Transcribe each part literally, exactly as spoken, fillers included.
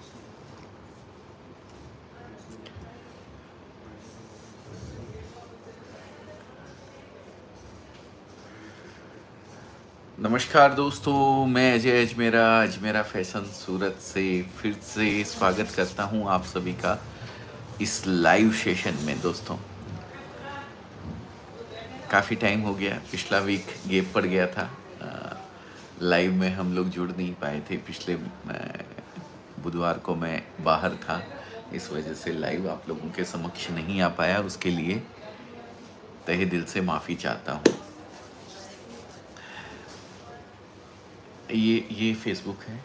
नमस्कार दोस्तों, मैं अजय अजमेरा अजमेरा फैशन सूरत से फिर से स्वागत करता हूं आप सभी का इस लाइव सेशन में। दोस्तों, काफ़ी टाइम हो गया, पिछला वीक गैप पड़ गया था, लाइव में हम लोग जुड़ नहीं पाए थे। पिछले बुधवार को मैं बाहर था, इस वजह से लाइव आप लोगों के समक्ष नहीं आ पाया। उसके लिए तहे दिल से माफ़ी चाहता हूँ। ये ये फेसबुक है,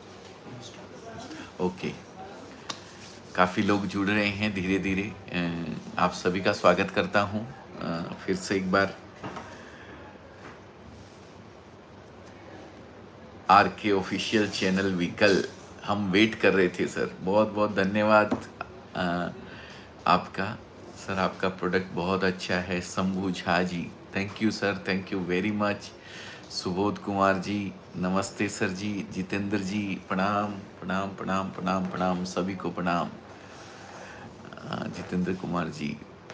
ओके। काफ़ी लोग जुड़ रहे हैं धीरे धीरे। आप सभी का स्वागत करता हूँ फिर से एक बार। R K official channel vehicle, हम वेट कर रहे थे सर। बहुत बहुत धन्यवाद आपका सर, आपका प्रोडक्ट बहुत अच्छा है। Shambhu Jha ji, thank you sir, thank you very much. Subodh Kumar ji, नमस्ते सर जी। जितेंद्र जी, प्रणाम प्रणाम प्रणाम प्रणाम प्रणाम, सभी को प्रणाम। जितेंद्र कुमार जी,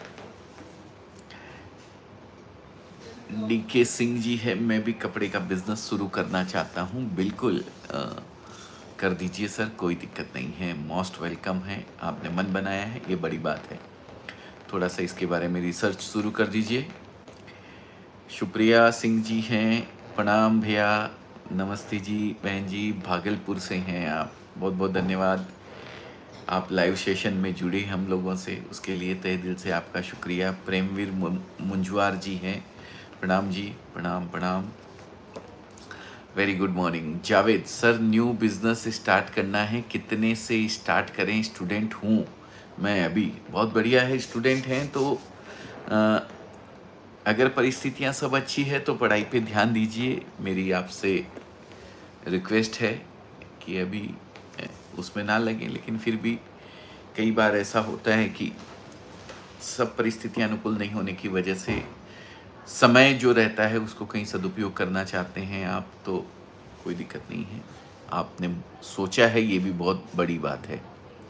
डी के सिंह जी है, मैं भी कपड़े का बिजनेस शुरू करना चाहता हूँ। बिल्कुल आ, कर दीजिए सर, कोई दिक्कत नहीं है, मोस्ट वेलकम है। आपने मन बनाया है, ये बड़ी बात है। थोड़ा सा इसके बारे में रिसर्च शुरू कर दीजिए। सुप्रिया सिंह जी हैं, प्रणाम भैया, नमस्ते जी। बहन जी, भागलपुर से हैं आप, बहुत बहुत धन्यवाद। आप लाइव सेशन में जुड़े हम लोगों से, उसके लिए तहे दिल से आपका शुक्रिया। प्रेमवीर मुंजवार जी हैं, प्रणाम जी, प्रणाम प्रणाम। Very good morning. Javed sir, new business start करना है, कितने से स्टार्ट करें? स्टूडेंट हूँ मैं अभी। बहुत बढ़िया है, स्टूडेंट हैं तो आ, अगर परिस्थितियां सब अच्छी है तो पढ़ाई पे ध्यान दीजिए। मेरी आपसे रिक्वेस्ट है कि अभी उसमें ना लगें, लेकिन फिर भी कई बार ऐसा होता है कि सब परिस्थितियां अनुकूल नहीं होने की वजह से समय जो रहता है उसको कहीं सदुपयोग करना चाहते हैं आप, तो कोई दिक्कत नहीं है। आपने सोचा है, ये भी बहुत बड़ी बात है।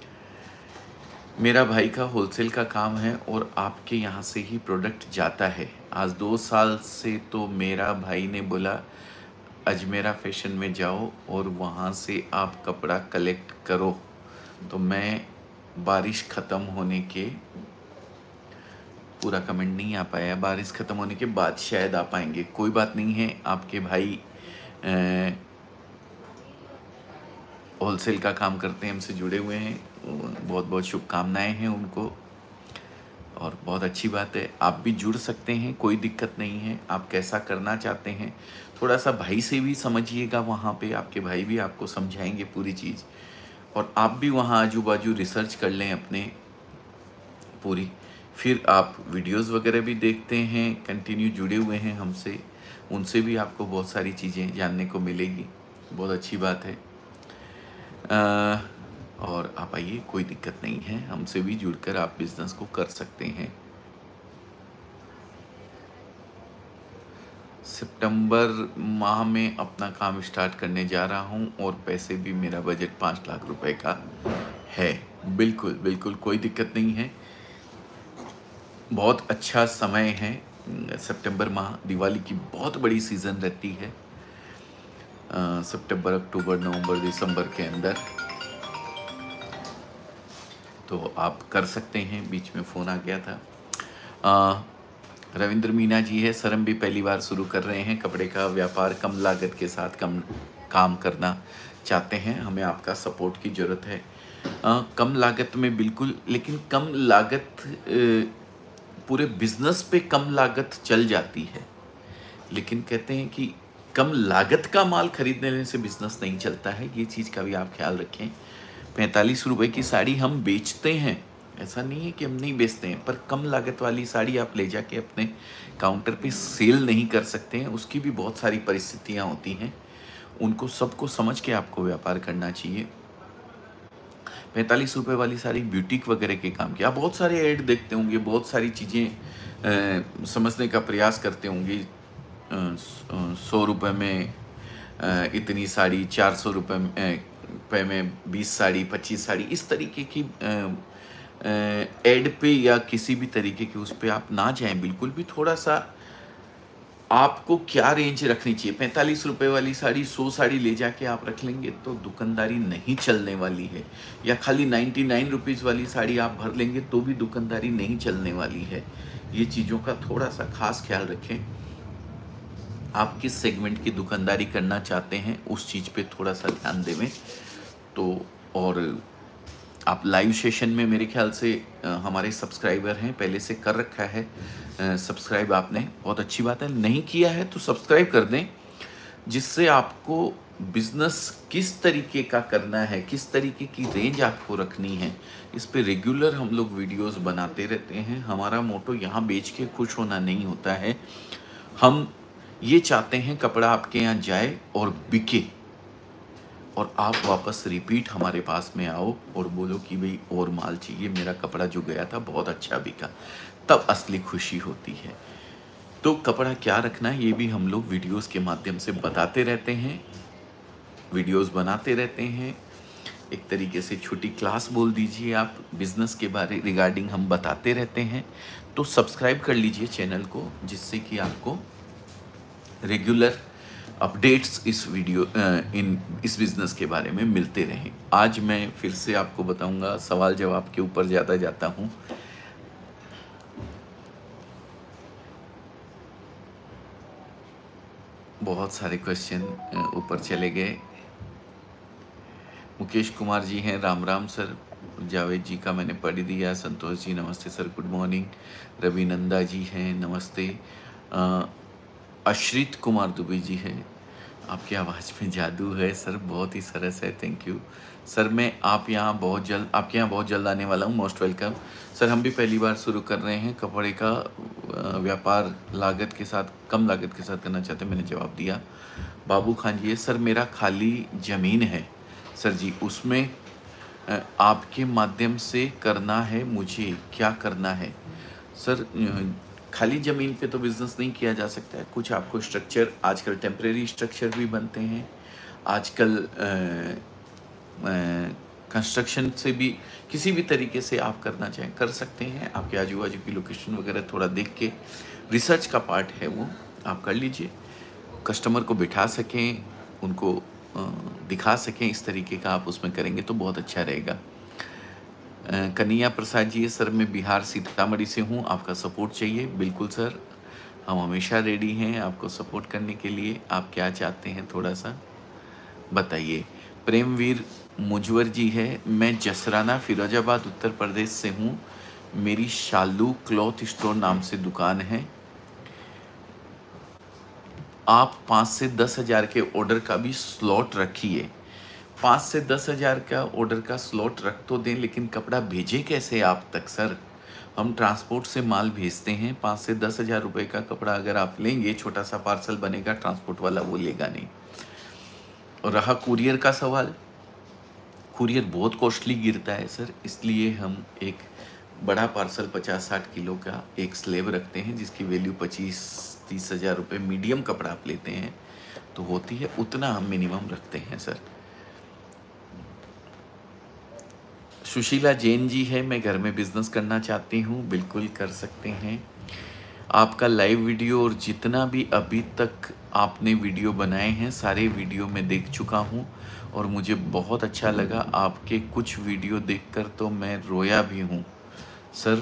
मेरा भाई का होलसेल का काम है और आपके यहाँ से ही प्रोडक्ट जाता है। आज दो साल से तो मेरा भाई ने बोला अजमेरा फैशन में जाओ और वहाँ से आप कपड़ा कलेक्ट करो, तो मैं बारिश ख़त्म होने के, पूरा कमेंट नहीं आ पाया, बारिश ख़त्म होने के बाद शायद आ पाएंगे। कोई बात नहीं है, आपके भाई होलसेल का काम करते हैं, हमसे जुड़े हुए हैं, बहुत बहुत शुभकामनाएं हैं उनको, और बहुत अच्छी बात है। आप भी जुड़ सकते हैं, कोई दिक्कत नहीं है। आप कैसा करना चाहते हैं, थोड़ा सा भाई से भी समझिएगा, वहाँ पे आपके भाई भी आपको समझाएंगे पूरी चीज़। और आप भी वहाँ आजू बाजू रिसर्च कर लें अपने पूरी, फिर आप वीडियोस वगैरह भी देखते हैं, कंटिन्यू जुड़े हुए हैं हमसे, उनसे भी आपको बहुत सारी चीज़ें जानने को मिलेगी। बहुत अच्छी बात है। आ, और आप आइए, कोई दिक्कत नहीं है, हमसे भी जुड़कर आप बिजनेस को कर सकते हैं। सितंबर माह में अपना काम स्टार्ट करने जा रहा हूं और पैसे भी, मेरा बजट पाँच लाख रुपए का है। बिल्कुल बिल्कुल, कोई दिक्कत नहीं है, बहुत अच्छा समय है। सितंबर माह दिवाली की बहुत बड़ी सीज़न रहती है, सितंबर, अक्टूबर, नवंबर, दिसंबर के अंदर, तो आप कर सकते हैं। बीच में फ़ोन आ गया था। आ, रविंद्र मीना जी है, सर हम भी पहली बार शुरू कर रहे हैं कपड़े का व्यापार, कम लागत के साथ कम काम करना चाहते हैं, हमें आपका सपोर्ट की ज़रूरत है। आ, कम लागत में बिल्कुल, लेकिन कम लागत ए, पूरे बिजनेस पे कम लागत चल जाती है, लेकिन कहते हैं कि कम लागत का माल खरीदने से बिजनेस नहीं चलता है। ये चीज़ का भी आप ख्याल रखें। पैंतालीस रुपए की साड़ी हम बेचते हैं, ऐसा नहीं है कि हम नहीं बेचते हैं, पर कम लागत वाली साड़ी आप ले जाके अपने काउंटर पे सेल नहीं कर सकते हैं। उसकी भी बहुत सारी परिस्थितियां होती हैं, उनको सबको समझ के आपको व्यापार करना चाहिए। पैंतालीस रुपए वाली साड़ी ब्यूटीक वगैरह के काम की, आप बहुत सारे ऐड देखते होंगे, बहुत सारी चीज़ें समझने का प्रयास करते होंगे। सौ रुपये में आ, इतनी साड़ी, चार सौ रुपये में रुपए में बीस साड़ी, पच्चीस साड़ी, इस तरीके की एड पे या किसी भी तरीके की उस पे आप ना जाएं बिल्कुल भी। थोड़ा सा आपको क्या रेंज रखनी चाहिए, पैंतालीस रुपए वाली साड़ी सौ साड़ी ले जाके आप रख लेंगे तो दुकानदारी नहीं चलने वाली है, या खाली नाइन्टी नाइन रुपीज़ वाली साड़ी आप भर लेंगे तो भी दुकानदारी नहीं चलने वाली है। ये चीज़ों का थोड़ा सा खास ख्याल रखें। आप किस सेगमेंट की दुकानदारी करना चाहते हैं उस चीज़ पे थोड़ा सा ध्यान देवें तो। और आप लाइव सेशन में मेरे ख्याल से आ, हमारे सब्सक्राइबर हैं, पहले से कर रखा है सब्सक्राइब आपने, बहुत अच्छी बात है। नहीं किया है तो सब्सक्राइब कर दें, जिससे आपको बिजनेस किस तरीके का करना है, किस तरीके की रेंज आपको रखनी है, इस पे रेगुलर हम लोग वीडियोस बनाते रहते हैं। हमारा मोटो यहाँ बेच के खुश होना नहीं होता है, हम ये चाहते हैं कपड़ा आपके यहाँ जाए और बिके और आप वापस रिपीट हमारे पास में आओ और बोलो कि भाई और माल चाहिए, मेरा कपड़ा जो गया था बहुत अच्छा बिका, तब असली खुशी होती है। तो कपड़ा क्या रखना है ये भी हम लोग वीडियोस के माध्यम से बताते रहते हैं, वीडियोस बनाते रहते हैं। एक तरीके से छोटी क्लास बोल दीजिए आप, बिजनेस के बारे रिगार्डिंग हम बताते रहते हैं। तो सब्सक्राइब कर लीजिए चैनल को, जिससे कि आपको रेगुलर अपडेट्स इस वीडियो इन इस बिज़नेस के बारे में मिलते रहें। आज मैं फिर से आपको बताऊंगा, सवाल जवाब के ऊपर ज़्यादा जाता हूं। बहुत सारे क्वेश्चन ऊपर चले गए। मुकेश कुमार जी हैं, राम राम सर। जावेद जी का मैंने पढ़ दिया। संतोष जी नमस्ते sir, good morning. Ravi Nanda ji हैं, नमस्ते। अश्रित कुमार दुबे जी हैं, आपकी आवाज़ में जादू है सर, बहुत ही सरस है, थैंक यू सर। मैं आप यहाँ बहुत जल्द आपके यहाँ बहुत जल्द आने वाला हूँ, मोस्ट वेलकम सर। हम भी पहली बार शुरू कर रहे हैं कपड़े का व्यापार, लागत के साथ, कम लागत के साथ करना चाहते हैं। मैंने जवाब दिया। बाबू खान जी, सर मेरा खाली ज़मीन है सर जी, उसमें आपके माध्यम से करना है, मुझे क्या करना है सर? खाली ज़मीन पे तो बिज़नेस नहीं किया जा सकता है, कुछ आपको स्ट्रक्चर, आजकल टेम्परेरी स्ट्रक्चर भी बनते हैं, आजकल कंस्ट्रक्शन से भी किसी भी तरीके से आप करना चाहें कर सकते हैं। आपके आजू बाजू की लोकेशन वगैरह थोड़ा देख के, रिसर्च का पार्ट है वो, आप कर लीजिए। कस्टमर को बिठा सकें, उनको दिखा सकें, इस तरीके का आप उसमें करेंगे तो बहुत अच्छा रहेगा। कन्हैया प्रसाद जी, सर मैं बिहार सीतामढ़ी से हूँ, आपका सपोर्ट चाहिए। बिल्कुल सर, हम हमेशा रेडी हैं आपको सपोर्ट करने के लिए। आप क्या चाहते हैं थोड़ा सा बताइए। प्रेमवीर मुजवर जी है, मैं जसराना फिरोजाबाद उत्तर प्रदेश से हूँ, मेरी शालू क्लॉथ स्टोर नाम से दुकान है। आप पाँच से दस हज़ार के ऑर्डर का भी स्लॉट रखिए। पाँच से दस हज़ार का ऑर्डर का स्लॉट रख तो दें, लेकिन कपड़ा भेजें कैसे आप तक सर? हम ट्रांसपोर्ट से माल भेजते हैं। पाँच से दस हज़ार रुपये का कपड़ा अगर आप लेंगे, छोटा सा पार्सल बनेगा, ट्रांसपोर्ट वाला वो लेगा नहीं। और रहा कुरियर का सवाल, कुरियर बहुत कॉस्टली गिरता है सर, इसलिए हम एक बड़ा पार्सल पचास साठ किलो का एक स्लेब रखते हैं, जिसकी वैल्यू पच्चीस तीस हज़ार रुपये। मीडियम कपड़ा आप लेते हैं तो होती है, उतना हम मिनिमम रखते हैं सर। सुशीला जैन जी है, मैं घर में बिजनेस करना चाहती हूँ, बिल्कुल कर सकते हैं। आपका लाइव वीडियो और जितना भी अभी तक आपने वीडियो बनाए हैं सारे वीडियो मैं देख चुका हूँ और मुझे बहुत अच्छा लगा। आपके कुछ वीडियो देखकर तो मैं रोया भी हूँ सर।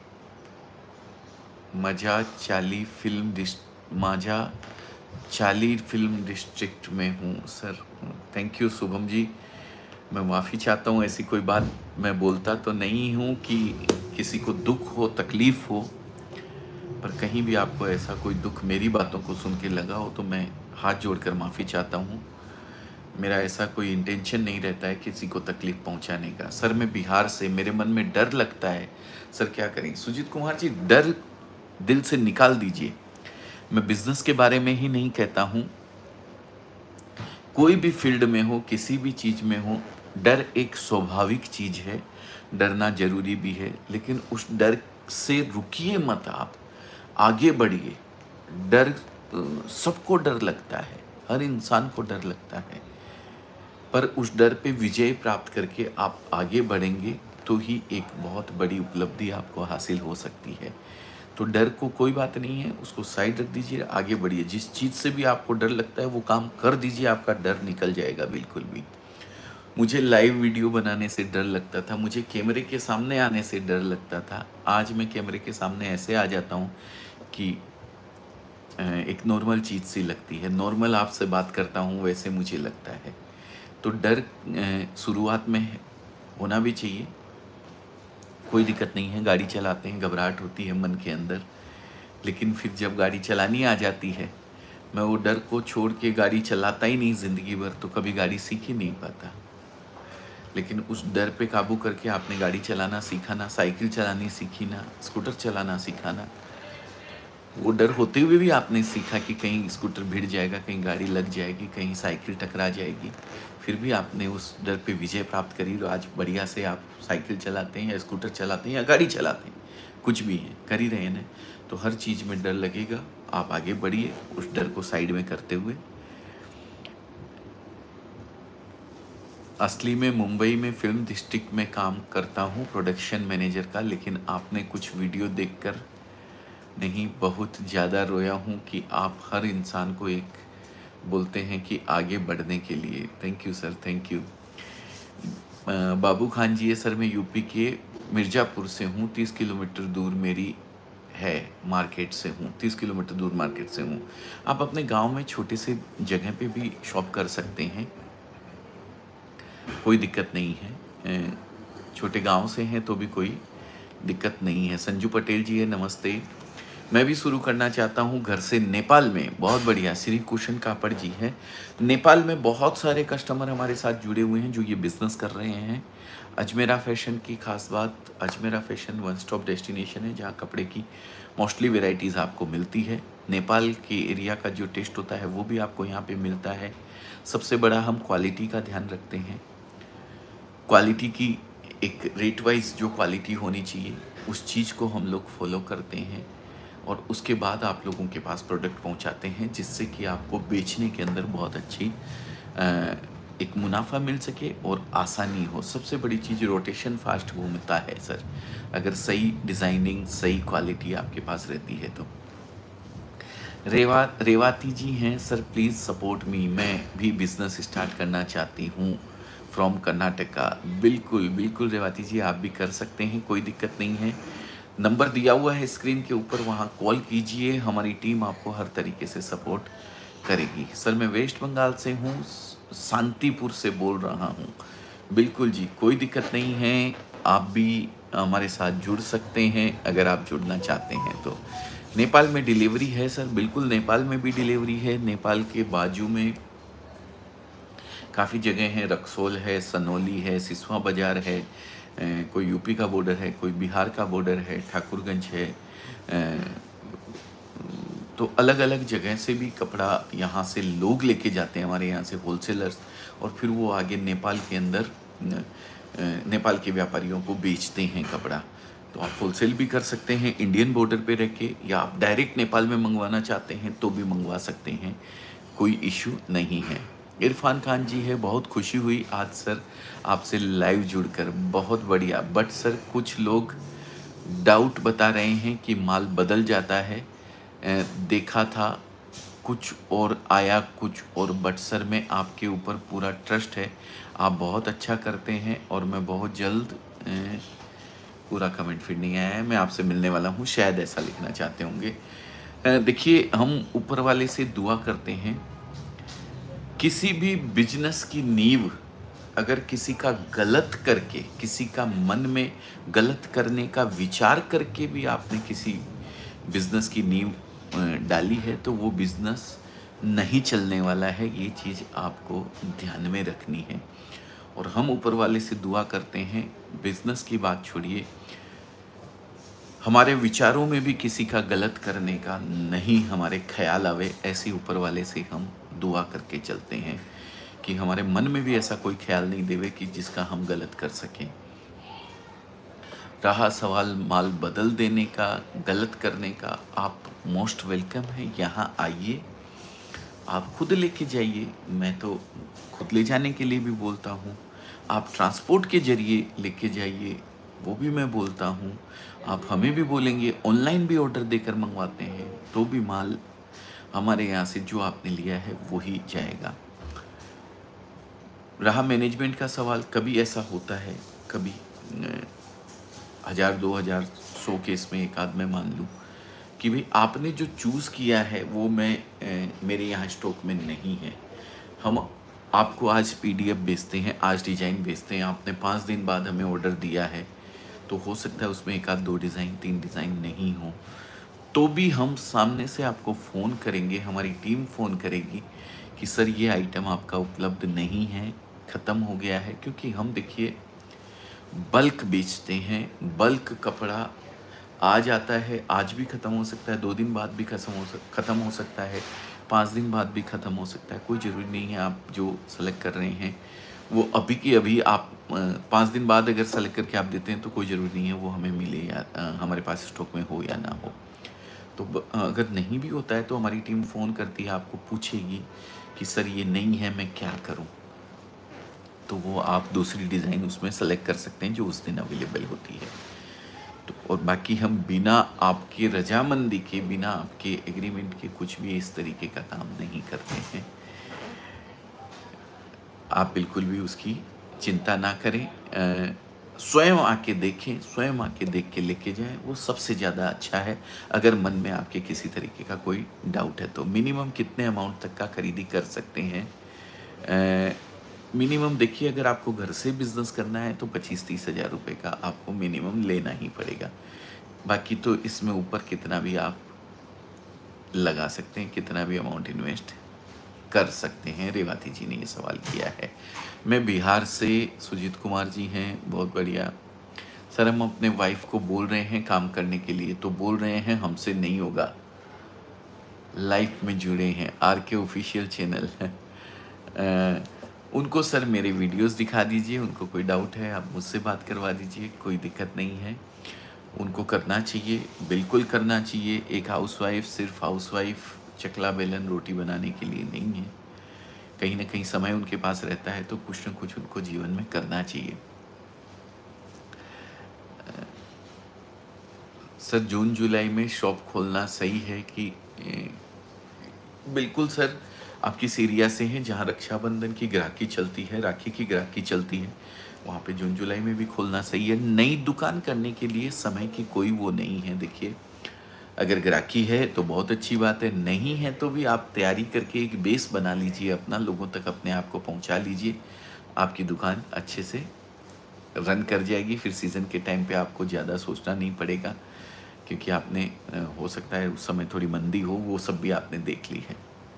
मजा चाली फिल्म डिस्ट माझा चाली फिल्म डिस्ट्रिक्ट में हूँ sir. Thank you Shubham ji, मैं माफ़ी चाहता हूँ, ऐसी कोई बात मैं बोलता तो नहीं हूँ कि किसी को दुख हो, तकलीफ़ हो, पर कहीं भी आपको ऐसा कोई दुख मेरी बातों को सुन के लगा हो तो मैं हाथ जोड़कर माफ़ी चाहता हूँ। मेरा ऐसा कोई इंटेंशन नहीं रहता है किसी को तकलीफ़ पहुँचाने का। सर मैं बिहार से, मेरे मन में डर लगता है सर, क्या करें? सुजीत कुमार जी, डर दिल से निकाल दीजिए। मैं बिज़नेस के बारे में ही नहीं कहता हूँ, कोई भी फील्ड में हो, किसी भी चीज़ में हो, डर एक स्वाभाविक चीज़ है, डरना जरूरी भी है, लेकिन उस डर से रुकिए मत, आप आगे बढ़िए। डर, सबको डर लगता है, हर इंसान को डर लगता है, पर उस डर पे विजय प्राप्त करके आप आगे बढ़ेंगे तो ही एक बहुत बड़ी उपलब्धि आपको हासिल हो सकती है। तो डर को कोई बात नहीं है, उसको साइड रख दीजिए, आगे बढ़िए। जिस चीज़ से भी आपको डर लगता है वो काम कर दीजिए, आपका डर निकल जाएगा बिल्कुल भी। मुझे लाइव वीडियो बनाने से डर लगता था, मुझे कैमरे के सामने आने से डर लगता था। आज मैं कैमरे के सामने ऐसे आ जाता हूँ कि एक नॉर्मल चीज़ सी लगती है, नॉर्मल आपसे बात करता हूँ वैसे मुझे लगता है। तो डर शुरुआत में होना भी चाहिए, कोई दिक्कत नहीं है। गाड़ी चलाते हैं घबराहट होती है मन के अंदर, लेकिन फिर जब गाड़ी चलानी आ जाती है, मैं वो डर को छोड़ के गाड़ी चलाता ही नहीं ज़िंदगी भर, तो कभी गाड़ी सीख ही नहीं पाता। लेकिन उस डर पे काबू करके आपने गाड़ी चलाना सीखा ना, साइकिल चलानी सीखी ना, स्कूटर चलाना सीखा ना, वो डर होते हुए भी आपने सीखा कि कहीं स्कूटर भिड़ जाएगा, कहीं गाड़ी लग जाएगी, कहीं साइकिल टकरा जाएगी, फिर भी आपने उस डर पे विजय प्राप्त करी। तो आज बढ़िया से आप साइकिल चलाते हैं या स्कूटर चलाते हैं या गाड़ी चलाते हैं, कुछ भी है, कर ही रहे हैं। तो हर चीज़ में डर लगेगा, आप आगे बढ़िए उस डर को साइड में करते हुए। असली में मुंबई में फिल्म डिस्ट्रिक्ट में काम करता हूँ प्रोडक्शन मैनेजर का, लेकिन आपने कुछ वीडियो देखकर नहीं बहुत ज़्यादा रोया हूँ कि आप हर इंसान को एक बोलते हैं कि आगे बढ़ने के लिए। Thank you sir, thank you. Babu Khan ji है सर, मैं यूपी के मिर्ज़ापुर से हूँ, तीस किलोमीटर दूर मेरी है मार्केट से हूँ, तीस किलोमीटर दूर मार्केट से हूँ। आप अपने गांव में छोटे से जगह पे भी शॉप कर सकते हैं, कोई दिक्कत नहीं है। छोटे गांव से हैं तो भी कोई दिक्कत नहीं है। संजू पटेल जी है, नमस्ते। मैं भी शुरू करना चाहता हूँ घर से नेपाल में। बहुत बढ़िया। श्री कुशन कापड़ जी है, नेपाल में बहुत सारे कस्टमर हमारे साथ जुड़े हुए हैं जो ये बिज़नेस कर रहे हैं। अजमेरा फैशन की खास बात, Ajmera fashion one stop destination है जहाँ कपड़े की मोस्टली वेराइटीज़ आपको मिलती है। नेपाल के एरिया का जो टेस्ट होता है वो भी आपको यहाँ पे मिलता है। सबसे बड़ा हम क्वालिटी का ध्यान रखते हैं, क्वालिटी की एक रेट वाइज जो क्वालिटी होनी चाहिए उस चीज़ को हम लोग फॉलो करते हैं और उसके बाद आप लोगों के पास प्रोडक्ट पहुंचाते हैं, जिससे कि आपको बेचने के अंदर बहुत अच्छी एक मुनाफा मिल सके और आसानी हो। सबसे बड़ी चीज़ रोटेशन फास्ट घूमता है सर, अगर सही डिज़ाइनिंग सही क्वालिटी आपके पास रहती है तो। रेवा रेवाती जी हैं सर, प्लीज़ सपोर्ट मी, मैं भी बिज़नेस स्टार्ट करना चाहती हूँ फ्रॉम कर्नाटका। बिल्कुल बिल्कुल रेवाती जी, आप भी कर सकते हैं, कोई दिक्कत नहीं है। नंबर दिया हुआ है स्क्रीन के ऊपर, वहाँ कॉल कीजिए, हमारी टीम आपको हर तरीके से सपोर्ट करेगी। सर मैं वेस्ट बंगाल से हूँ, शांतिपुर से बोल रहा हूँ। बिल्कुल जी, कोई दिक्कत नहीं है, आप भी हमारे साथ जुड़ सकते हैं अगर आप जुड़ना चाहते हैं तो। नेपाल में डिलीवरी है सर, बिल्कुल नेपाल में भी डिलीवरी है। नेपाल के बाजू में काफ़ी जगह हैं, रक्सौल है, सनौली है, सिसवा बाज़ार है, कोई यूपी का बॉर्डर है, कोई बिहार का बॉर्डर है, ठाकुरगंज है। तो अलग अलग जगह से भी कपड़ा यहाँ से लोग लेके जाते हैं, हमारे यहाँ से होलसेलर्स, और फिर वो आगे नेपाल के अंदर नेपाल के व्यापारियों को बेचते हैं कपड़ा। तो आप होलसेल भी कर सकते हैं इंडियन बॉर्डर पे रह के, या आप डायरेक्ट नेपाल में मंगवाना चाहते हैं तो भी मंगवा सकते हैं, कोई इशू नहीं है। इरफान खान जी है, बहुत खुशी हुई आज सर आपसे लाइव जुड़कर, बहुत बढ़िया। बट सर कुछ लोग डाउट बता रहे हैं कि माल बदल जाता है, देखा था कुछ और आया कुछ और। बट सर मैं आपके ऊपर पूरा ट्रस्ट है, आप बहुत अच्छा करते हैं और मैं बहुत जल्द, पूरा कमेंट फिर नहीं आया है, मैं आपसे मिलने वाला हूँ, शायद ऐसा लिखना चाहते होंगे। देखिए हम ऊपर वाले से दुआ करते हैं, किसी भी बिजनेस की नींव अगर किसी का गलत करके, किसी का मन में गलत करने का विचार करके भी आपने किसी बिजनेस की नींव डाली है तो वो बिजनेस नहीं चलने वाला है, ये चीज़ आपको ध्यान में रखनी है। और हम ऊपर वाले से दुआ करते हैं, बिजनेस की बात छोड़िए, हमारे विचारों में भी किसी का गलत करने का नहीं हमारे ख्याल आवे, ऐसे ऊपर वाले से हम दुआ करके चलते हैं कि हमारे मन में भी ऐसा कोई ख्याल नहीं देवे कि जिसका हम गलत कर सकें। रहा सवाल माल बदल देने का, गलत करने का, आप मोस्ट वेलकम है, यहाँ आइए, आप खुद लेके जाइए, मैं तो खुद ले जाने के लिए भी बोलता हूँ। आप ट्रांसपोर्ट के ज़रिए लेके जाइए, वो भी मैं बोलता हूँ। आप हमें भी बोलेंगे ऑनलाइन भी ऑर्डर देकर मंगवाते हैं, तो भी माल हमारे यहाँ से जो आपने लिया है वो ही जाएगा। रहा मैनेजमेंट का सवाल, कभी ऐसा होता है, कभी अ, हज़ार दो हज़ार सौ केस में एक आध मैं मान लूँ कि भाई आपने जो चूज़ किया है वो मैं अ, मेरे यहाँ स्टॉक में नहीं है। हम आपको आज पीडीएफ भेजते हैं, आज डिज़ाइन भेजते हैं, आपने पाँच दिन बाद हमें ऑर्डर दिया है, तो हो सकता है उसमें एक आध दो डिज़ाइन तीन डिज़ाइन नहीं हो, तो भी हम सामने से आपको फ़ोन करेंगे, हमारी टीम फ़ोन करेगी कि सर ये आइटम आपका उपलब्ध नहीं है, ख़त्म हो गया है। क्योंकि हम देखिए बल्क बेचते हैं, बल्क कपड़ा आ जाता है, आज भी ख़त्म हो सकता है, दो दिन बाद भी ख़त्म हो सक ख़त्म हो सकता है, पाँच दिन बाद भी ख़त्म हो सकता है। कोई ज़रूरी नहीं है आप जो सेलेक्ट कर रहे हैं वो अभी की अभी आप पाँच दिन बाद अगर सेलेक्ट करके आप देते हैं तो कोई ज़रूरी नहीं है वो हमें मिले या अ, हमारे पास स्टॉक में हो या ना हो। तो ब अगर नहीं भी होता है तो हमारी टीम फ़ोन करती है, आपको पूछेगी कि सर ये नहीं है, मैं क्या करूँ? तो वो आप दूसरी डिज़ाइन उसमें सेलेक्ट कर सकते हैं जो उस दिन अवेलेबल होती है। तो और बाकी हम बिना आपकी रजामंदी के, बिना आपके एग्रीमेंट के कुछ भी इस तरीके का काम नहीं करते हैं। आप बिल्कुल भी उसकी चिंता ना करें। अ, स्वयं आके देखें, स्वयं आके देख के लेके जाएँ, वो सबसे ज़्यादा अच्छा है। अगर मन में आपके किसी तरीके का कोई डाउट है तो मिनिमम कितने अमाउंट तक का खरीदी कर सकते हैं? अ, मिनिमम देखिए, अगर आपको घर से बिज़नेस करना है तो पच्चीस तीस हज़ार रुपए का आपको मिनिमम लेना ही पड़ेगा। बाकी तो इसमें ऊपर कितना भी आप लगा सकते हैं, कितना भी अमाउंट इन्वेस्ट कर सकते हैं। रेवाती जी ने ये सवाल किया है। मैं बिहार से, सुजीत कुमार जी हैं, बहुत बढ़िया। सर हम अपने वाइफ को बोल रहे हैं काम करने के लिए, तो बोल रहे हैं हमसे नहीं होगा। लाइफ में जुड़े हैं, आर के ऑफिशियल चैनल है। अ, उनको सर मेरे वीडियोस दिखा दीजिए, उनको कोई डाउट है आप मुझसे बात करवा दीजिए, कोई दिक्कत नहीं है। उनको करना चाहिए, बिल्कुल करना चाहिए। एक हाउसवाइफ सिर्फ हाउसवाइफ चकला बेलन रोटी बनाने के लिए नहीं है। कहीं ना कहीं समय उनके पास रहता है तो कुछ न कुछ उनको जीवन में करना चाहिए। सर जून जुलाई में शॉप खोलना सही है कि ए, बिल्कुल सर, आप किस एरिया से हैं जहाँ रक्षाबंधन की ग्राहकी चलती है, राखी की ग्राहकी चलती है, वहाँ पे जून जुलाई में भी खोलना सही है। नई दुकान करने के लिए समय की कोई वो नहीं है। देखिए, अगर ग्राहकी है तो बहुत अच्छी बात है, नहीं है तो भी आप तैयारी करके एक बेस बना लीजिए अपना, लोगों तक अपने आप को पहुँचा लीजिए, आपकी दुकान अच्छे से रन कर जाएगी। फिर सीज़न के टाइम पे आपको ज़्यादा सोचना नहीं पड़ेगा, क्योंकि आपने अ, हो सकता है उस समय थोड़ी मंदी हो, वो सब भी आपने देख ली है।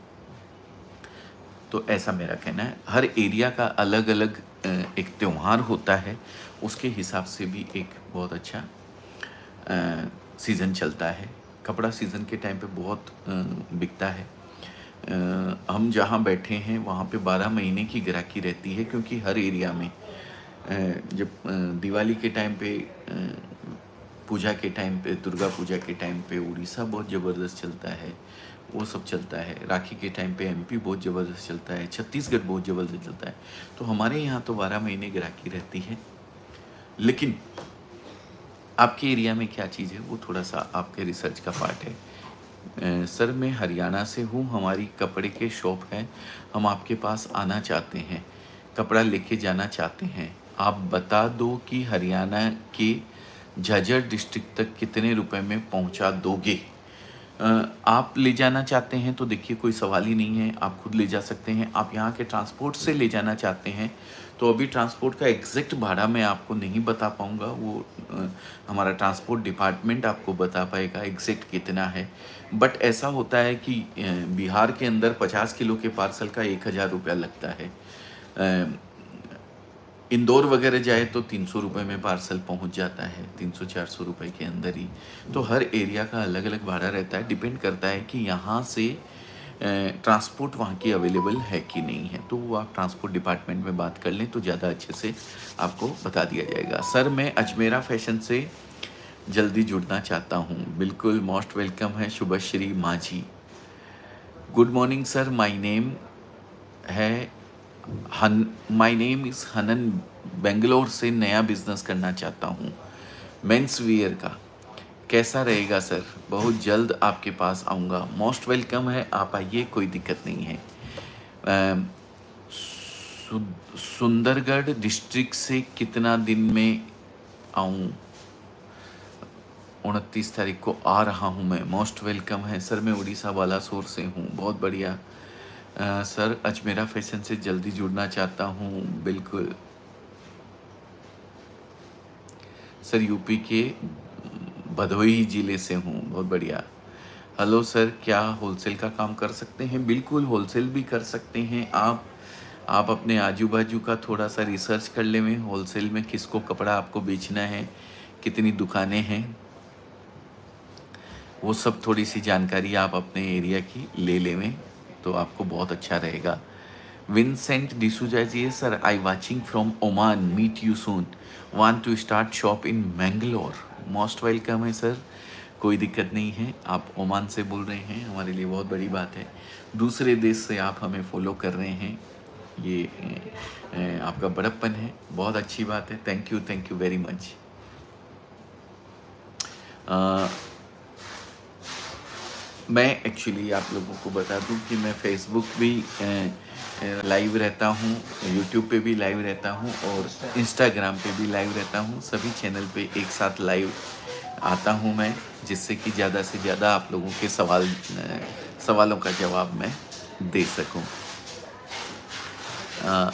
तो ऐसा मेरा कहना है। हर एरिया का अलग अलग अ, एक त्यौहार होता है, उसके हिसाब से भी एक बहुत अच्छा अ, सीज़न चलता है। कपड़ा सीज़न के टाइम पे बहुत अ, बिकता है। अ, हम जहाँ बैठे हैं वहाँ पे बारह महीने की ग्राहकी रहती है, क्योंकि हर एरिया में अ, जब अ, दिवाली के टाइम पे, अ, पूजा के टाइम पे, दुर्गा पूजा के टाइम पे उड़ीसा बहुत ज़बरदस्त चलता है, वो सब चलता है। राखी के टाइम पे एमपी बहुत ज़बरदस्त चलता है, छत्तीसगढ़ बहुत ज़बरदस्त चलता है। तो हमारे यहाँ तो बारह महीने ग्राहकी रहती है। लेकिन आपके एरिया में क्या चीज़ है वो थोड़ा सा आपके रिसर्च का पार्ट है। अ, सर मैं हरियाणा से हूँ, हमारी कपड़े के शॉप है, हम आपके पास आना चाहते हैं, कपड़ा लेके जाना चाहते हैं। आप बता दो कि हरियाणा के झज्जर डिस्ट्रिक्ट तक कितने रुपए में पहुंचा दोगे? अ, आप ले जाना चाहते हैं तो देखिए कोई सवाल ही नहीं है, आप खुद ले जा सकते हैं। आप यहाँ के ट्रांसपोर्ट से ले जाना चाहते हैं तो अभी ट्रांसपोर्ट का एग्जैक्ट भाड़ा मैं आपको नहीं बता पाऊँगा, वो अ, हमारा ट्रांसपोर्ट डिपार्टमेंट आपको बता पाएगा एग्जैक्ट कितना है। बट ऐसा होता है कि अ, बिहार के अंदर पचास किलो के पार्सल का एक हज़ार रुपया लगता है। अ, इंदौर वगैरह जाए तो तीन सौ रुपये में पार्सल पहुंच जाता है, तीन सौ चार सौ रुपये के अंदर ही। तो हर एरिया का अलग अलग भाड़ा रहता है, डिपेंड करता है कि यहाँ से ट्रांसपोर्ट वहाँ की अवेलेबल है कि नहीं है। तो वो आप ट्रांसपोर्ट डिपार्टमेंट में बात कर लें तो ज़्यादा अच्छे से आपको बता दिया जाएगा। सर मैं अजमेरा फैशन से जल्दी जुड़ना चाहता हूँ। बिल्कुल मोस्ट वेलकम है Shubhashree Majhi. Good morning sir, my name है हन माय नेम इज़ हनन, बेंगलोर से नया बिजनेस करना चाहता हूँ मेंस वियर का, कैसा रहेगा सर? बहुत जल्द आपके पास आऊँगा। मोस्ट वेलकम है, आप आइए, कोई दिक्कत नहीं है। अम, सु- सुंदरगढ़ डिस्ट्रिक्ट से कितना दिन में आऊँ? उनतीस तारीख को आ रहा हूँ मैं। मोस्ट वेलकम है सर, मैं उड़ीसा बालासोर से हूँ। बहुत बढ़िया। अ, सर अजमेरा फैशन से जल्दी जुड़ना चाहता हूँ। बिल्कुल सर, यूपी के भदोही जिले से हूँ। बहुत बढ़िया। हेलो सर, क्या होलसेल का काम कर सकते हैं? बिल्कुल, होलसेल भी कर सकते हैं आप। आप अपने आजू बाजू का थोड़ा सा रिसर्च कर लें, होलसेल में किसको कपड़ा आपको बेचना है, कितनी दुकानें हैं, वो सब थोड़ी सी जानकारी आप अपने एरिया की ले लें तो आपको बहुत अच्छा रहेगा। Vincent D'Souza ji, sir I watching from Oman, meet you soon, want to start shop in Mangalore. Most welcome है सर, कोई दिक्कत नहीं है। आप ओमान से बोल रहे हैं, हमारे लिए बहुत बड़ी बात है। दूसरे देश से आप हमें फॉलो कर रहे हैं, ये ए, आपका बड़प्पन है, बहुत अच्छी बात है। Thank you, thank you very much. मैं एक्चुअली आप लोगों को बता दूं कि मैं फेसबुक भी लाइव रहता हूं, यूट्यूब पे भी लाइव रहता हूं और इंस्टाग्राम पे भी लाइव रहता हूं। सभी चैनल पे एक साथ लाइव आता हूं मैं, जिससे कि ज़्यादा से ज़्यादा आप लोगों के सवाल अ, सवालों का जवाब मैं दे सकूं। अ,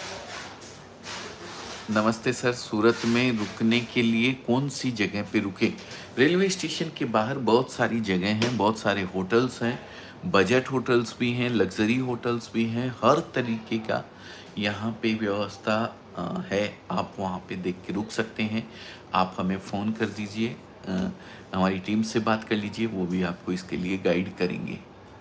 नमस्ते सर, सूरत में रुकने के लिए कौन सी जगह पे रुके? रेलवे स्टेशन के बाहर बहुत सारी जगह हैं, बहुत सारे होटल्स हैं, बजट होटल्स भी हैं, लग्जरी होटल्स भी हैं, हर तरीके का यहाँ पे व्यवस्था अ, है। आप वहाँ पे देख के रुक सकते हैं। आप हमें फ़ोन कर दीजिए, अ, हमारी टीम से बात कर लीजिए, वो भी आपको इसके लिए गाइड करेंगे।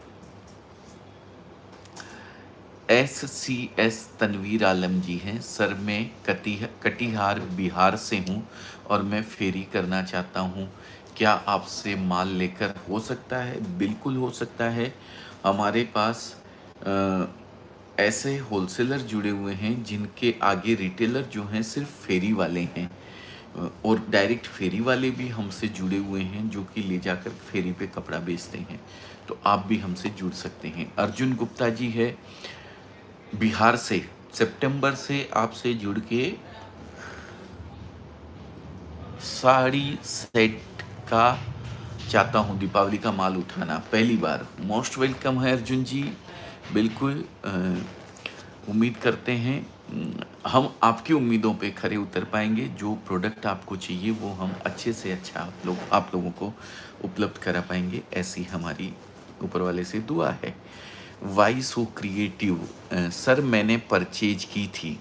S C S Tanveer Alam ji हैं, सर मैं कटी कटिहार बिहार से हूँ और मैं फेरी करना चाहता हूँ, क्या आपसे माल लेकर हो सकता है? बिल्कुल हो सकता है। हमारे पास अ, ऐसे होलसेलर जुड़े हुए हैं जिनके आगे रिटेलर जो हैं सिर्फ फेरी वाले हैं, अ, और डायरेक्ट फेरी वाले भी हमसे जुड़े हुए हैं जो कि ले जाकर फेरी पे कपड़ा बेचते हैं। तो आप भी हमसे जुड़ सकते हैं। अर्जुन गुप्ता जी है बिहार से, सितंबर से आपसे जुड़ के साड़ी सेट का चाहता हूँ, दीपावली का माल उठाना पहली बार। मोस्ट वेलकम है अर्जुन जी, बिल्कुल उम्मीद करते हैं अम, हम आपकी उम्मीदों पे खरे उतर पाएंगे। जो प्रोडक्ट आपको चाहिए वो हम अच्छे से अच्छा आप लोग आप लोगों को उपलब्ध करा पाएंगे, ऐसी हमारी ऊपर वाले से दुआ है। वाई सो क्रिएटिव, सर मैंने परचेज की थी।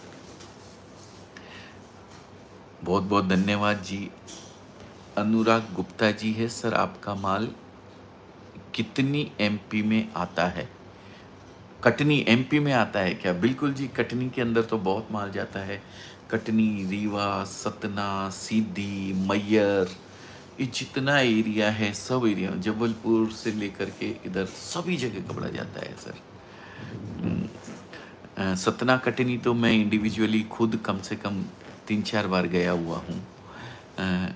बहुत बहुत धन्यवाद जी। अनुराग गुप्ता जी है, सर आपका माल कितनी एमपी में आता है? कटनी एमपी में आता है क्या? बिल्कुल जी, कटनी के अंदर तो बहुत माल जाता है। कटनी, रीवा, सतना, सीधी, मैयर, ये जितना एरिया है सब एरिया, जबलपुर से लेकर के इधर सभी जगह कपड़ा जाता है सर। अ, सतना कटनी तो मैं इंडिविजुअली खुद कम से कम तीन चार बार गया हुआ हूँ। अ,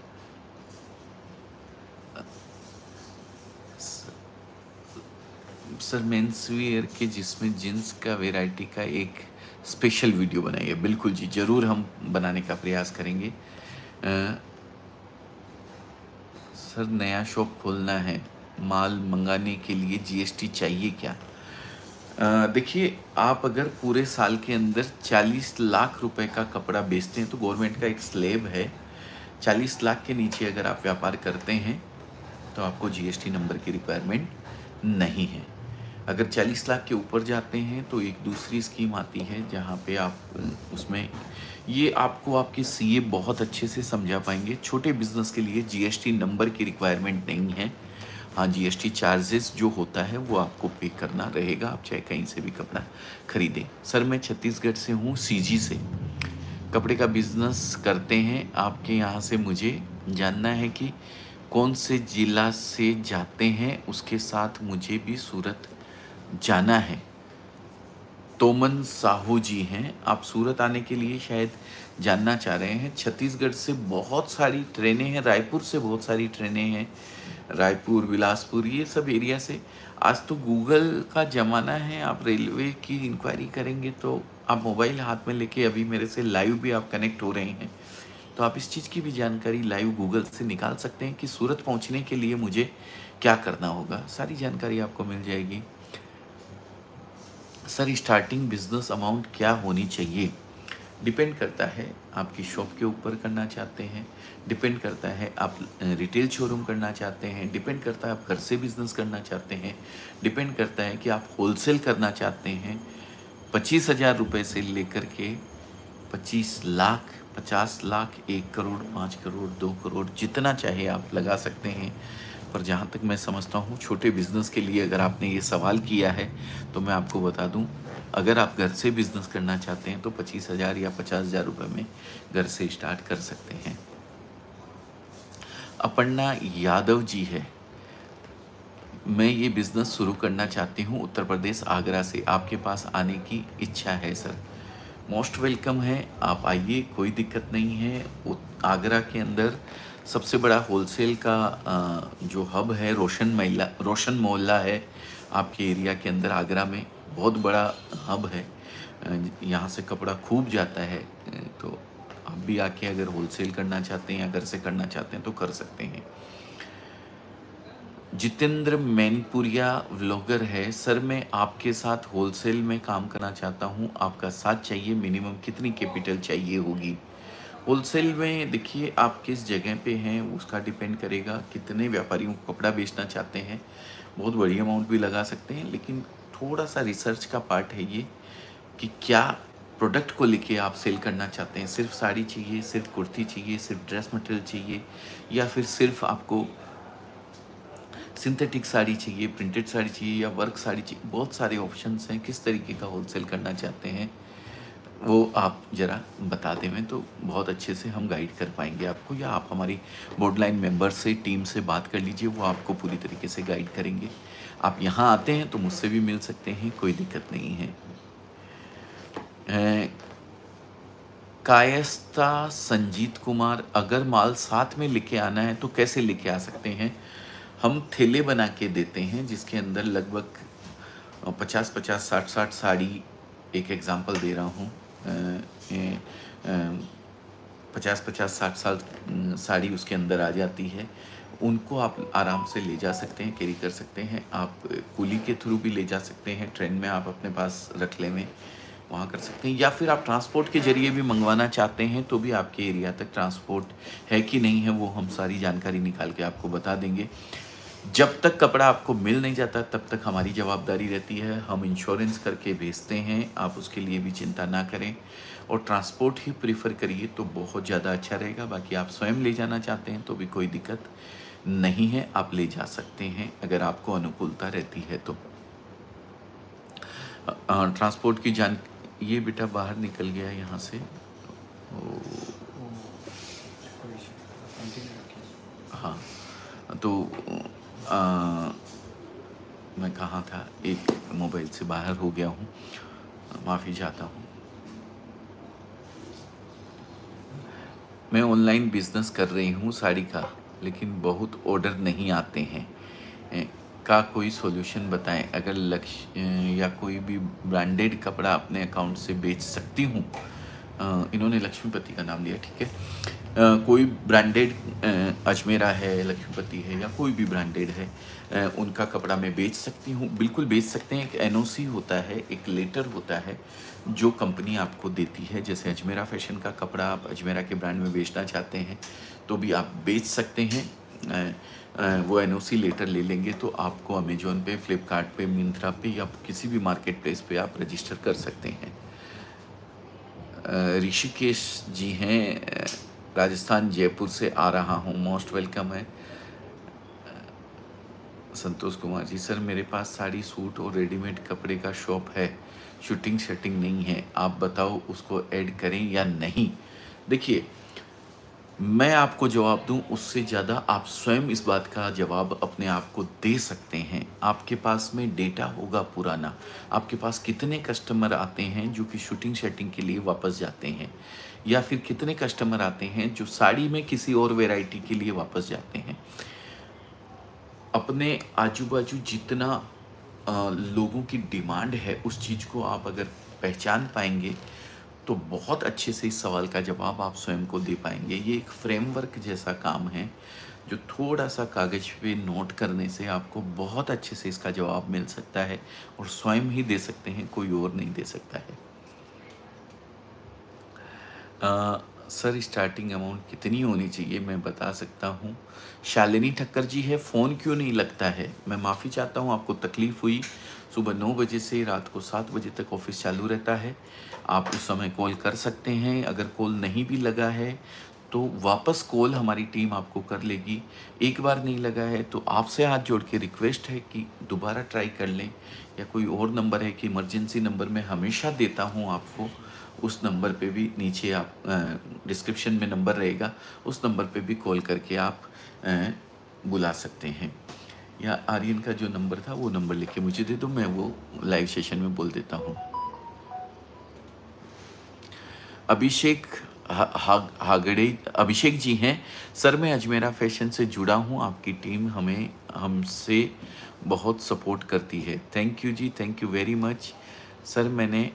सर मेंस वियर के जिसमें जींस का वैरायटी का एक स्पेशल वीडियो बनाइए। बिल्कुल जी, ज़रूर हम बनाने का प्रयास करेंगे। अ, सर नया शॉप खोलना है, माल मंगाने के लिए जीएसटी चाहिए क्या? अ, देखिए, आप अगर पूरे साल के अंदर चालीस लाख रुपए का कपड़ा बेचते हैं तो गवर्नमेंट का एक स्लैब है, चालीस लाख के नीचे अगर आप व्यापार करते हैं तो आपको जीएसटी नंबर की रिक्वायरमेंट नहीं है। अगर चालीस लाख के ऊपर जाते हैं तो एक दूसरी स्कीम आती है जहाँ पे आप अ, उसमें ये आपको आपके सीए बहुत अच्छे से समझा पाएंगे। छोटे बिजनेस के लिए जीएसटी नंबर की रिक्वायरमेंट नहीं है। हाँ, जीएसटी चार्जेस जो होता है वो आपको पे करना रहेगा, आप चाहे कहीं से भी कपड़ा खरीदें। सर मैं छत्तीसगढ़ से हूँ, सीजी से कपड़े का बिजनेस करते हैं। आपके यहाँ से मुझे जानना है कि कौन से जिला से जाते हैं, उसके साथ मुझे भी सूरत जाना है। तोमन साहू जी हैं, आप सूरत आने के लिए शायद जानना चाह रहे हैं। छत्तीसगढ़ से बहुत सारी ट्रेनें हैं, रायपुर से बहुत सारी ट्रेनें हैं, रायपुर, बिलासपुर, ये सब एरिया से। आज तो गूगल का ज़माना है, आप रेलवे की इंक्वायरी करेंगे तो आप मोबाइल हाथ में लेके अभी मेरे से लाइव भी आप कनेक्ट हो रहे हैं, तो आप इस चीज़ की भी जानकारी लाइव गूगल से निकाल सकते हैं कि सूरत पहुंचने के लिए मुझे क्या करना होगा, सारी जानकारी आपको मिल जाएगी। सर स्टार्टिंग बिजनेस अमाउंट क्या होनी चाहिए? डिपेंड करता है आपकी शॉप के ऊपर करना चाहते हैं, डिपेंड करता है आप रिटेल शोरूम करना चाहते हैं, डिपेंड करता है आप घर से बिजनेस करना चाहते हैं, डिपेंड करता है कि आप होलसेल करना चाहते हैं। पच्चीस हज़ार रुपये से लेकर के पच्चीस लाख, पचास लाख, एक करोड़, पाँच करोड़, दो करोड़, जितना चाहे आप लगा सकते हैं। पर जहाँ तक मैं समझता हूँ छोटे बिजनेस के लिए अगर आपने ये सवाल किया है तो मैं आपको बता दूँ, अगर आप घर से बिजनेस करना चाहते हैं तो पच्चीस हज़ार या पचास हज़ार रुपये में घर से स्टार्ट कर सकते हैं। अपर्णा यादव जी है, मैं ये बिज़नेस शुरू करना चाहती हूँ उत्तर प्रदेश आगरा से, आपके पास आने की इच्छा है सर। मोस्ट वेलकम है, आप आइए, कोई दिक्कत नहीं है। उत- आगरा के अंदर सबसे बड़ा होलसेल का अ, जो हब है रोशन महिला रोशन मोहल्ला है आपके एरिया के अंदर। आगरा में बहुत बड़ा हब है, अ, यहाँ से कपड़ा खूब जाता है, अ, तो आप भी आके अगर होलसेल करना चाहते हैं या घर से करना चाहते हैं तो कर सकते हैं। जितेंद्र मैनपुरिया व्लॉगर है, सर मैं आपके साथ होलसेल में काम करना चाहता हूँ, आपका साथ चाहिए, मिनिमम कितनी कैपिटल चाहिए होगी? होलसेल में देखिए आप किस जगह पे हैं उसका डिपेंड करेगा, कितने व्यापारियों को कपड़ा बेचना चाहते हैं, बहुत बड़ी अमाउंट भी लगा सकते हैं, लेकिन थोड़ा सा रिसर्च का पार्ट है ये कि क्या प्रोडक्ट को लेके आप सेल करना चाहते हैं। सिर्फ साड़ी चाहिए, सिर्फ कुर्ती चाहिए, सिर्फ ड्रेस मटेरियल चाहिए, या फिर सिर्फ आपको सिंथेटिक साड़ी चाहिए, प्रिंटेड साड़ी चाहिए, या वर्क साड़ी चाहिए। बहुत सारे ऑप्शंस हैं, किस तरीके का होलसेल करना चाहते हैं वो आप ज़रा बता दें तो बहुत अच्छे से हम गाइड कर पाएंगे आपको, या आप हमारी बोर्डलाइन मेंबर से, टीम से बात कर लीजिए, वो आपको पूरी तरीके से गाइड करेंगे। आप यहाँ आते हैं तो मुझसे भी मिल सकते हैं, कोई दिक्कत नहीं है। अ, कायस्ता संजीत कुमार, अगर माल साथ में लेके आना है तो कैसे लेके आ सकते हैं? हम थैले बना के देते हैं जिसके अंदर लगभग पचास पचास साठ साठ साड़ी, एक एग्जांपल दे रहा हूँ, पचास पचास साठ साल साड़ी उसके अंदर आ जाती है। उनको आप आराम से ले जा सकते हैं, कैरी कर सकते हैं। आप कुली के थ्रू भी ले जा सकते हैं, ट्रेन में आप अपने पास रख ले में वहाँ कर सकते हैं, या फिर आप ट्रांसपोर्ट के जरिए भी मंगवाना चाहते हैं तो भी आपके एरिया तक ट्रांसपोर्ट है कि नहीं है वो हम सारी जानकारी निकाल के आपको बता देंगे। जब तक कपड़ा आपको मिल नहीं जाता तब तक हमारी जवाबदारी रहती है, हम इंश्योरेंस करके भेजते हैं, आप उसके लिए भी चिंता ना करें, और ट्रांसपोर्ट ही प्रीफर करिए तो बहुत ज़्यादा अच्छा रहेगा। बाकी आप स्वयं ले जाना चाहते हैं तो भी कोई दिक्कत नहीं है, आप ले जा सकते हैं अगर आपको अनुकूलता रहती है तो। ट्रांसपोर्ट की जान, ये बेटा बाहर निकल गया यहाँ से, ओ, हाँ तो आ, मैं कहाँ था, एक मोबाइल से बाहर हो गया हूँ, माफ़ी चाहता हूँ। मैं ऑनलाइन बिजनेस कर रही हूँ साड़ी का, लेकिन बहुत ऑर्डर नहीं आते हैं, ए, का कोई सॉल्यूशन बताएं। अगर लक्ष्य या कोई भी ब्रांडेड कपड़ा अपने अकाउंट से बेच सकती हूँ, इन्होंने लक्ष्मीपति का नाम लिया, ठीक है, अ, कोई ब्रांडेड अजमेरा है, लक्ष्मीपति है, या कोई भी ब्रांडेड है, अ, उनका कपड़ा मैं बेच सकती हूँ, बिल्कुल बेच सकते हैं। एक एनओसी होता है, एक लेटर होता है जो कंपनी आपको देती है। जैसे अजमेरा फैशन का कपड़ा आप अजमेरा के ब्रांड में बेचना चाहते हैं तो भी आप बेच सकते हैं। अ, अ, वो एनओसी लेटर ले लेंगे तो आपको अमेजोन पे, फ्लिपकार्ट पे, मिंत्रा पे, या किसी भी मार्केट प्लेस पे आप रजिस्टर कर सकते हैं। अ, ऋषिकेश जी हैं, अ, राजस्थान जयपुर से आ रहा हूँ, मोस्ट वेलकम है। संतोष कुमार जी, सर मेरे पास साड़ी, सूट और रेडीमेड कपड़े का शॉप है, शूटिंग शटिंग नहीं है, आप बताओ उसको ऐड करें या नहीं। देखिए मैं आपको जवाब दूं, उससे ज़्यादा आप स्वयं इस बात का जवाब अपने आप को दे सकते हैं। आपके पास में डेटा होगा पुराना, आपके पास कितने कस्टमर आते हैं जो कि शूटिंग शेटिंग के लिए वापस जाते हैं, या फिर कितने कस्टमर आते हैं जो साड़ी में किसी और वैरायटी के लिए वापस जाते हैं। अपने आजू बाजू जितना अ, लोगों की डिमांड है, उस चीज़ को आप अगर पहचान पाएंगे तो बहुत अच्छे से इस सवाल का जवाब आप स्वयं को दे पाएंगे। ये एक फ्रेमवर्क जैसा काम है, जो थोड़ा सा कागज पे नोट करने से आपको बहुत अच्छे से इसका जवाब मिल सकता है, और स्वयं ही दे सकते हैं, कोई और नहीं दे सकता है। अ, सर स्टार्टिंग अमाउंट कितनी होनी चाहिए, मैं बता सकता हूँ। शालिनी ठक्कर जी है, फ़ोन क्यों नहीं लगता है? मैं माफ़ी चाहता हूँ, आपको तकलीफ़ हुई। सुबह नौ बजे से रात को सात बजे तक ऑफिस चालू रहता है, आप उस समय कॉल कर सकते हैं। अगर कॉल नहीं भी लगा है तो वापस कॉल हमारी टीम आपको कर लेगी। एक बार नहीं लगा है तो आपसे हाथ जोड़ के रिक्वेस्ट है कि दोबारा ट्राई कर लें, या कोई और नंबर है कि इमरजेंसी नंबर मैं हमेशा देता हूँ आपको, उस नंबर पे भी नीचे आप डिस्क्रिप्शन में नंबर रहेगा, उस नंबर पे भी कॉल करके आप अ, बुला सकते हैं। या आर्यन का जो नंबर था वो नंबर लेके मुझे दे दो, मैं वो लाइव सेशन में बोल देता हूँ। अभिषेक हा, हा, हागड़े अभिषेक जी हैं, सर मैं अजमेरा फैशन से जुड़ा हूँ, आपकी टीम हमें हमसे बहुत सपोर्ट करती है। Thank you ji, thank you very much. Sir मैंने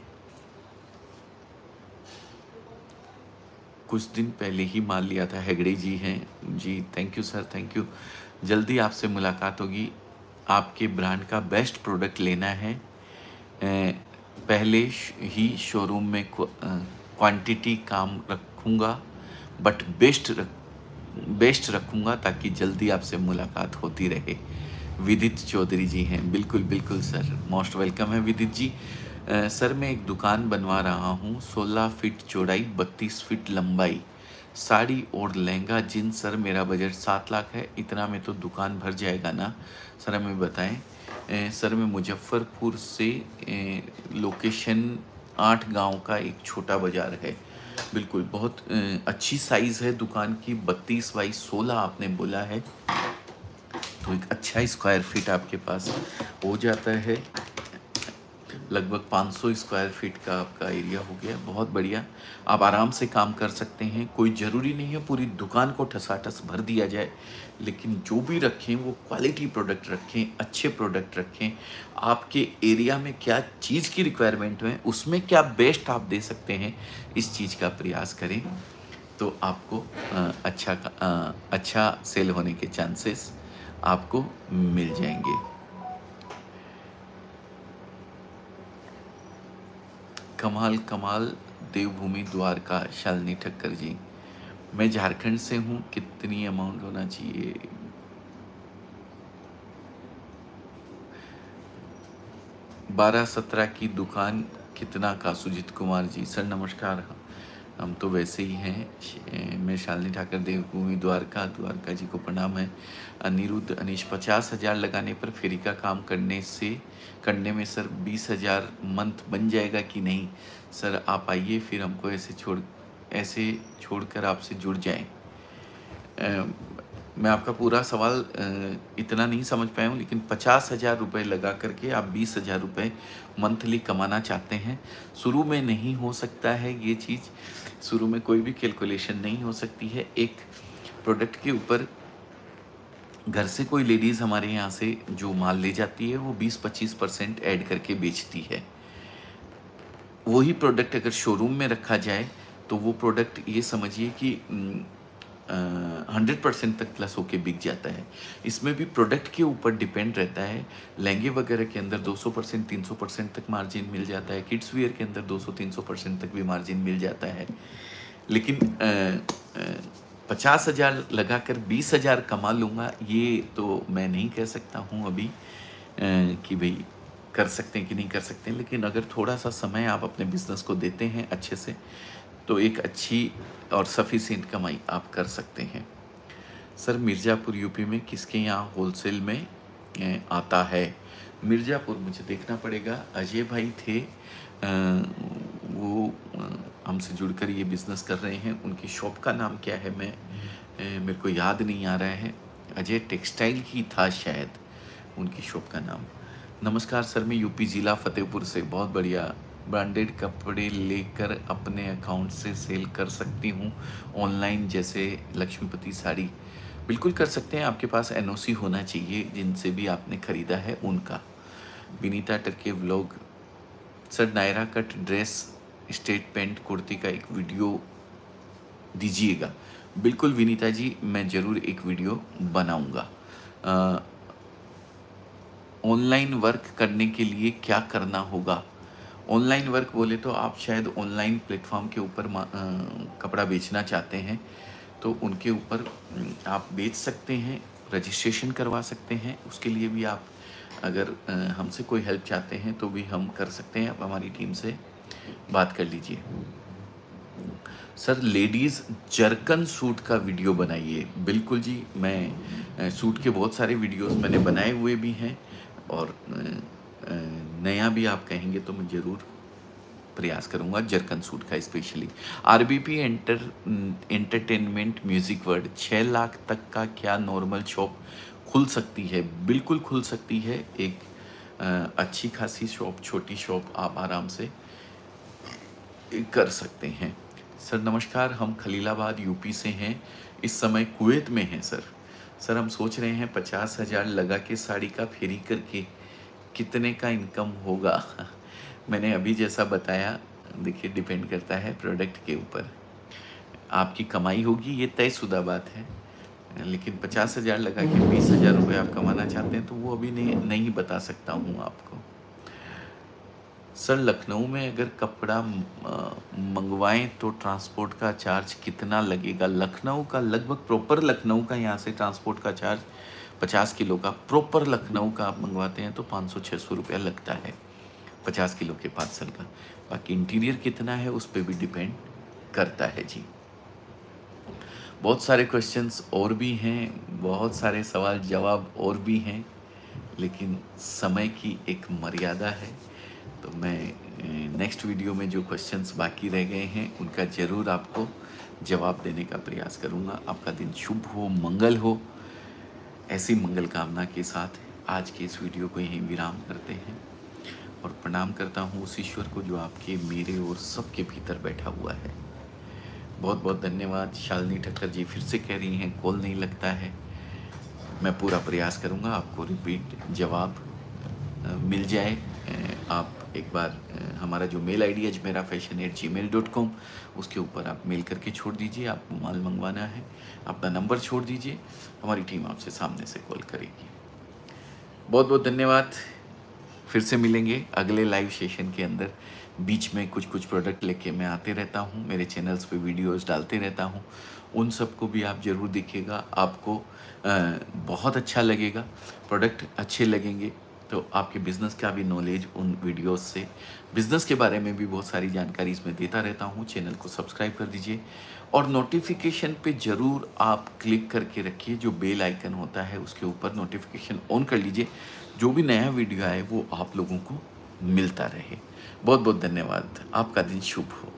कुछ दिन पहले ही मान लिया था। हेगड़े जी हैं जी, thank you sir, thank you. जल्दी आपसे मुलाकात होगी। आपके ब्रांड का बेस्ट प्रोडक्ट लेना है। अ, पहले ही शोरूम में क्वांटिटी काम रखूँगा, बट बेस्ट रख बेस्ट रखूँगा ताकि जल्दी आपसे मुलाकात होती रहे। विदित चौधरी जी हैं, बिल्कुल बिल्कुल सर, मोस्ट वेलकम है विदित जी। अ, सर मैं एक दुकान बनवा रहा हूँ, सोलह फीट चौड़ाई, बत्तीस फीट लंबाई, साड़ी और लहंगा जींस। सर मेरा बजट सात लाख है, इतना में तो दुकान भर जाएगा ना? सर हमें बताएं। अ, सर मैं मुजफ्फरपुर से, अ, लोकेशन आठ गांव का एक छोटा बाज़ार है। बिल्कुल, बहुत अ, अच्छी साइज़ है दुकान की, बत्तीस बाई सोलह आपने बोला है, तो एक अच्छा स्क्वायर फीट आपके पास हो जाता है। लगभग पाँच सौ स्क्वायर फीट का आपका एरिया हो गया, बहुत बढ़िया। आप आराम से काम कर सकते हैं, कोई ज़रूरी नहीं है पूरी दुकान को ठसाठस भर दिया जाए, लेकिन जो भी रखें वो क्वालिटी प्रोडक्ट रखें, अच्छे प्रोडक्ट रखें। आपके एरिया में क्या चीज़ की रिक्वायरमेंट है, उसमें क्या बेस्ट आप दे सकते हैं, इस चीज़ का प्रयास करें, तो आपको अ, अच्छा अ, अच्छा सेल होने के चांसेस आपको मिल जाएंगे। कमाल कमाल, देवभूमि द्वारका, शालिनी ठक्कर जी। मैं झारखंड से हूँ, कितनी अमाउंट होना चाहिए? बारह सत्रह की दुकान कितना का? सुजीत कुमार जी, सर नमस्कार। हम तो वैसे ही हैं। मैं शालिनी ठाकर, देवभूमि द्वारका, द्वारका जी को प्रणाम है। अनिरुद्ध अनीश, पचास हज़ार लगाने पर फेरी का काम करने से करने में सर बीस हज़ार मंथ बन जाएगा कि नहीं? सर आप आइए, फिर हमको ऐसे छोड़ ऐसे छोड़कर आपसे जुड़ जाएं। अ, मैं आपका पूरा सवाल अ, इतना नहीं समझ पाया हूँ, लेकिन पचास हज़ार रुपये लगा करके आप बीस हज़ार रुपये मंथली कमाना चाहते हैं। शुरू में नहीं हो सकता है ये चीज़, शुरू में कोई भी कैलकुलेशन नहीं हो सकती है। एक प्रोडक्ट के ऊपर घर से कोई लेडीज़ हमारे यहाँ से जो माल ले जाती है, वो बीस पच्चीस परसेंट ऐड करके बेचती है। वही प्रोडक्ट अगर शोरूम में रखा जाए तो वो प्रोडक्ट ये समझिए कि हंड्रेड परसेंट तक प्लस होके बिक जाता है। इसमें भी प्रोडक्ट के ऊपर डिपेंड रहता है। लहंगे वगैरह के अंदर दो सौ परसेंट तीन सौ परसेंट तक मार्जिन मिल जाता है, किड्स वियर के अंदर दो सौ तीन सौ परसेंट तक भी मार्जिन मिल जाता है। लेकिन पचास हज़ार लगा कर बीस हज़ार कमा लूँगा, ये तो मैं नहीं कह सकता हूँ अभी अ, कि भाई कर सकते हैं कि नहीं कर सकते हैं। लेकिन अगर थोड़ा सा समय आप अपने बिजनेस को देते हैं अच्छे से, तो एक अच्छी और सफिशिएंट कमाई आप कर सकते हैं। सर मिर्ज़ापुर यूपी में किसके यहाँ होलसेल में अ, आता है? मिर्ज़ापुर मुझे देखना पड़ेगा, अजय भाई थे, अ, वो अ, हमसे जुड़कर ये बिज़नेस कर रहे हैं। उनकी शॉप का नाम क्या है मैं अ, मेरे को याद नहीं आ रहा है। अजय टेक्सटाइल ही था शायद उनकी शॉप का नाम। नमस्कार सर, मैं यूपी ज़िला फ़तेहपुर से। बहुत बढ़िया। ब्रांडेड कपड़े लेकर अपने अकाउंट से सेल कर सकती हूँ ऑनलाइन, जैसे लक्ष्मीपति साड़ी? बिल्कुल कर सकते हैं। आपके पास एनओसी होना चाहिए जिनसे भी आपने ख़रीदा है उनका। Vinita Turke vlog. Sir, Naira cut dress, straight pant, kurti का एक वीडियो दीजिएगा। बिल्कुल विनीता जी, मैं ज़रूर एक वीडियो बनाऊंगा। ऑनलाइन वर्क करने के लिए क्या करना होगा? ऑनलाइन वर्क बोले तो आप शायद ऑनलाइन प्लेटफॉर्म के ऊपर मा- अ, कपड़ा बेचना चाहते हैं, तो उनके ऊपर अम, आप बेच सकते हैं, रजिस्ट्रेशन करवा सकते हैं। उसके लिए भी आप अगर अ, हमसे कोई हेल्प चाहते हैं तो भी हम कर सकते हैं। आप हमारी टीम से बात कर लीजिए। सर, लेडीज़ जरकन सूट का वीडियो बनाइए। बिल्कुल जी, मैं अ, सूट के बहुत सारे वीडियोस मैंने बनाए हुए भी हैं, और अ, अ, नया भी आप कहेंगे तो मैं ज़रूर प्रयास करूंगा जरकन सूट का specially. RBP enter entertainment music world, छः लाख तक का क्या नॉर्मल शॉप खुल सकती है? बिल्कुल खुल सकती है। एक अ, अच्छी खासी शॉप, छोटी शॉप आप आराम से कर सकते हैं। सर नमस्कार, हम खलीलाबाद यूपी से हैं, इस समय कुवैत में हैं सर। सर, हम सोच रहे हैं पचास हज़ार लगा के साड़ी का फेरी करके कितने का इनकम होगा? मैंने अभी जैसा बताया, देखिए डिपेंड करता है प्रोडक्ट के ऊपर। आपकी कमाई होगी ये तयशुदा बात है, लेकिन पचास हज़ार लगा के बीस हज़ार रुपये आप कमाना चाहते हैं तो वो अभी नहीं नहीं बता सकता हूँ आपको। सर, लखनऊ में अगर कपड़ा अ, मंगवाएं तो ट्रांसपोर्ट का चार्ज कितना लगेगा? लखनऊ का लगभग, प्रॉपर लखनऊ का यहाँ से ट्रांसपोर्ट का चार्ज पचास किलो का, प्रॉपर लखनऊ का आप मंगवाते हैं तो पाँच सौ छः सौ रुपया लगता है पचास किलो के पार्सल का। बाकी इंटीरियर कितना है उस पर भी डिपेंड करता है जी। बहुत सारे क्वेश्चंस और भी हैं, बहुत सारे सवाल जवाब और भी हैं, लेकिन समय की एक मर्यादा है। तो मैं नेक्स्ट वीडियो में जो क्वेश्चंस बाकी रह गए हैं उनका ज़रूर आपको जवाब देने का प्रयास करूंगा। आपका दिन शुभ हो, मंगल हो। ऐसी मंगल कामना के साथ आज के इस वीडियो को यहीं विराम करते हैं, और प्रणाम करता हूँ उस ईश्वर को जो आपके, मेरे और सबके भीतर बैठा हुआ है। बहुत बहुत धन्यवाद। शालिनी ठक्कर जी फिर से कह रही हैं कॉल नहीं लगता है। मैं पूरा प्रयास करूंगा आपको रिपीट जवाब अ, मिल जाए। अ, आप एक बार अ, हमारा जो मेल आई डी है Ajmera fashion at gmail dot com, उसके ऊपर आप मेल करके छोड़ दीजिए आपको माल मंगवाना है, अपना नंबर छोड़ दीजिए, हमारी टीम आपसे सामने से कॉल करेगी। बहुत बहुत धन्यवाद। फिर से मिलेंगे अगले लाइव सेशन के अंदर। बीच में कुछ कुछ प्रोडक्ट लेके मैं आते रहता हूँ, मेरे चैनल्स पे वीडियोस डालते रहता हूँ, उन सबको भी आप ज़रूर देखिएगा। आपको अ, बहुत अच्छा लगेगा, प्रोडक्ट अच्छे लगेंगे तो आपके बिज़नेस का भी नॉलेज उन वीडियोस से, बिज़नेस के बारे में भी बहुत सारी जानकारी इसमें देता रहता हूँ। चैनल को सब्सक्राइब कर दीजिए और नोटिफिकेशन पे ज़रूर आप क्लिक करके रखिए, जो बेल आइकन होता है उसके ऊपर नोटिफिकेशन ऑन कर लीजिए, जो भी नया वीडियो आए वो आप लोगों को मिलता रहे। बहुत बहुत धन्यवाद। आपका दिन शुभ हो।